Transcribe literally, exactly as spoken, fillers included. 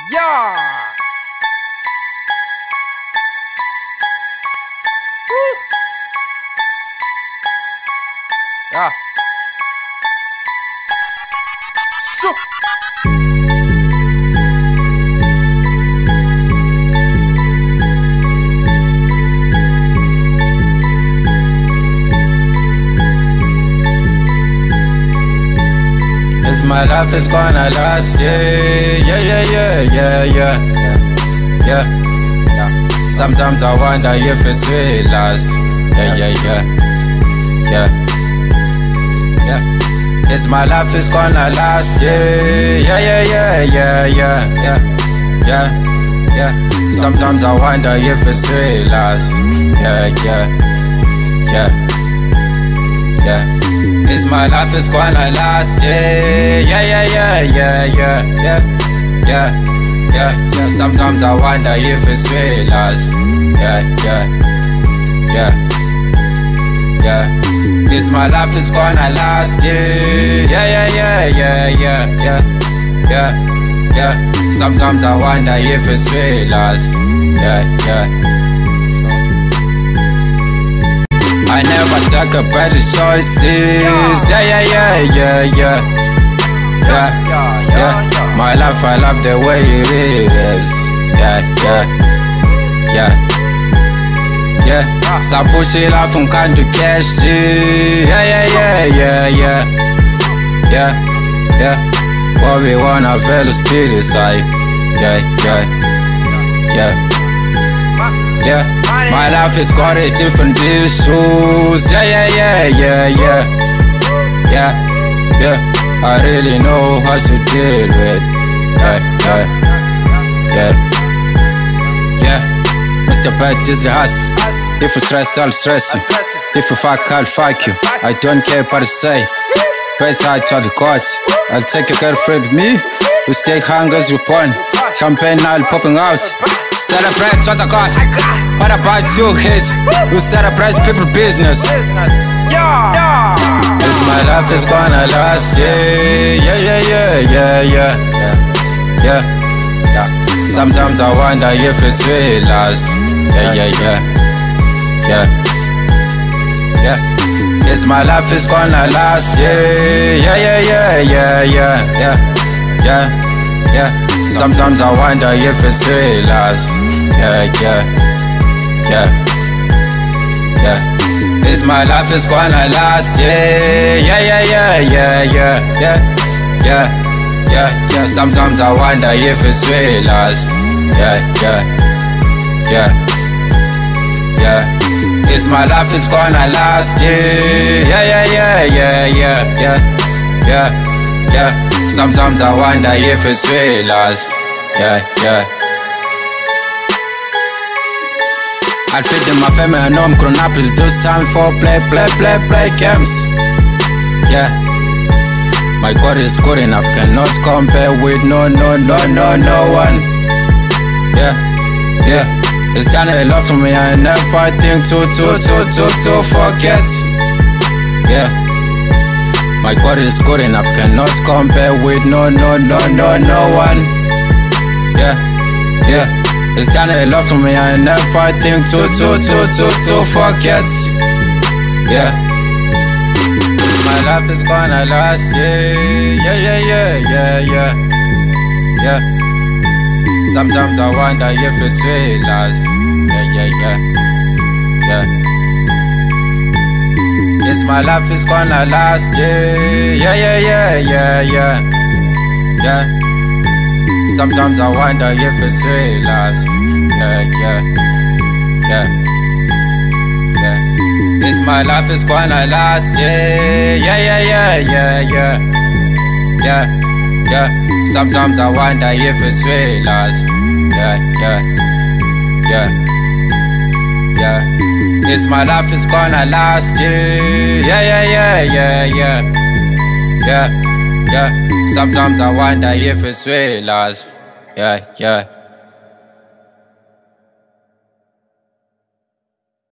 Yeah. Woo. Yeah. So. Is my life is gonna last, yeah, yeah, yeah, yeah, yeah, yeah, yeah, yeah. Sometimes I wonder if it's really last, yeah, yeah, yeah, yeah, yeah. Is my life is gonna last, yeah, yeah, yeah, yeah, yeah, yeah, yeah, yeah, yeah. Sometimes I wonder if it's really last, yeah, yeah, yeah, yeah. Is my life is gonna last, yeah, yeah, yeah, yeah, yeah, yeah, yeah, yeah, yeah, yeah. Sometimes I wonder if it's really last, yeah, yeah, yeah, yeah. Is my life is gonna last, yeah, yeah, yeah, yeah, yeah, yeah, yeah, yeah, yeah. Sometimes I wonder if it's really last, yeah, yeah. I never take a better choices. Yeah, yeah, yeah, yeah, yeah, yeah, yeah. My life, I love the way it is. Yeah, yeah, yeah, yeah. Sapushila from country cash. Yeah, yeah, yeah, yeah, yeah, yeah, yeah. What we wanna feel is speed side. Yeah, yeah, yeah, yeah. My life is got a different issues. Yeah, yeah, yeah, yeah, yeah, yeah, yeah. I really know how to deal with. Yeah, yeah, yeah, yeah. Mister Bad is the hustle. If you stress, I'll stress you. If you fuck, I'll fuck you. I don't care what I say. Better I try the courts. I'll take your girlfriend with me. We stay hungers, we porn. Champagne now popping out. Celebrate what I got. What about you, kids? You celebrate people business. Yeah, yeah. Is my life is gonna last, yeah, yeah, yeah, yeah, yeah, yeah, yeah, yeah. Sometimes I wonder if it's really last. Yeah, yeah, yeah, yeah, yeah. Is my life is gonna last, yeah, yeah, yeah, yeah, yeah, yeah, yeah, yeah, yeah. Sometimes I wonder if it's really last. Yeah, yeah, yeah, yeah. Is my life is gonna last? Yeah, yeah, yeah, yeah, yeah, yeah, yeah, yeah, yeah, yeah. Sometimes I wonder if it's really last. Yeah, yeah, yeah, yeah. Is my life is gonna last? Yeah, yeah, yeah, yeah, yeah, yeah, yeah, yeah, yeah. Sometimes I wonder if it's really last. Yeah, yeah. I'll feed in my family, I know I'm grown up. It's this time for play, play, play, play games. Yeah. My God is good enough, cannot compare with no, no, no, no, no one. Yeah, yeah. It's done a lot for me, I never think to, to, to, to, to forget. Yeah. My God is good enough, cannot compare with no, no, no, no, no one. Yeah, yeah. It's done a lot for me, I never think to, to, to, to, to forget. Yeah. My life is gonna last, yeah, yeah, yeah, yeah, yeah, yeah, yeah. Sometimes I wonder if it's really last. Yeah, yeah, yeah, yeah. Yes, my life is gonna last, yeah, yeah, yeah, yeah, yeah, yeah, yeah. Sometimes I wonder if it's really last. Yeah, yeah, yeah, yeah. Yes, my life is gonna last, yeah, yeah, yeah, yeah, yeah, yeah, yeah, yeah. Sometimes I wonder if it's really last. Yeah, yeah, yeah, yeah. Yes, my life is gonna last, yeah, yeah, yeah, yeah, yeah, yeah, yeah, yeah. Sometimes I wonder if it's really last. Yeah, yeah.